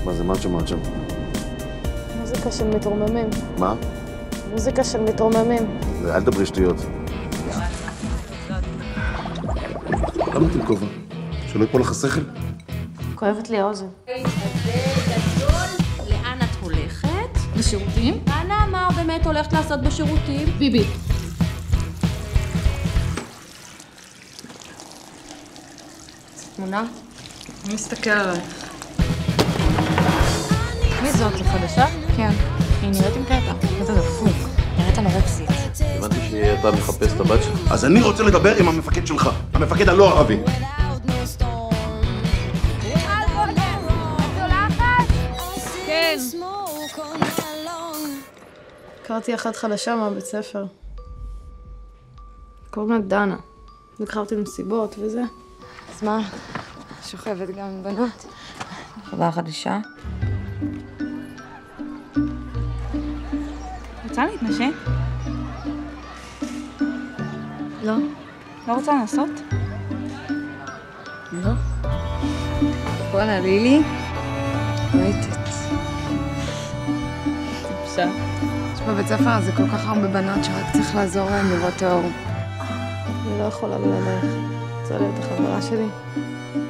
מה זה מאצ'ו מאצ'ו? מוזיקה של מתרוממים. מה? מוזיקה של מתרוממים. אל תדברי שטויות. למה אתם כובע? שלא יפול לך השכל? כואבת לי האוזן. לאן את הולכת? בשירותים? אנה, מה באמת הולכת לעשות בשירותים? ביבי. תמונה? אני מסתכל עלייך. מי זאת? היא חדשה? כן. היא נראית עם קטע. קטע דפוק. נראית אנורקסית. הבנתי שאתה מחפש את הבת שלך. אז אני רוצה לדבר עם המפקד שלך, המפקד הלא ערבי. כן. הכרתי אחת חדשה מהבית ספר. קוראים לה דנה. לקחה אותי למסיבות וזה. אז מה? שוכבת גם עם בנות. חברה חדשה? רוצה להתנשק? לא. לא רוצה לנסות? לא. וואלה, לילי. ראיתת. טיפשה. יש בבית ספר הזה כל כך הרבה בנות שרק צריך לעזור להם לראות האור. אני לא יכולה בלעדייך. רוצה להיות החברה שלי?